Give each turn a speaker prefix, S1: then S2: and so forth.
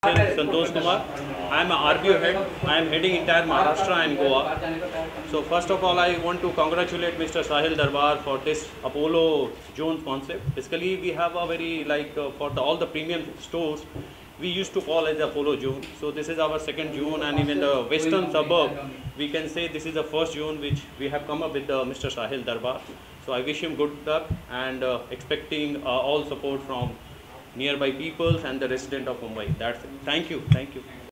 S1: Sahil Santosh Kumar. I am a RBO head. I am heading entire Maharashtra and Goa. So first of all, I want to congratulate Mr. Sahil Darbar for this Apollo Zone concept. Basically, we have a very for all the premium stores, we used to call as Apollo Zone. So this is our second zone, and even the western suburb, we can say this is the first zone which we have come up with Mr. Sahil Darbar. So I wish him good luck and expecting all support from nearby peoples and the resident of Mumbai. That's it. Thank you. Thank you.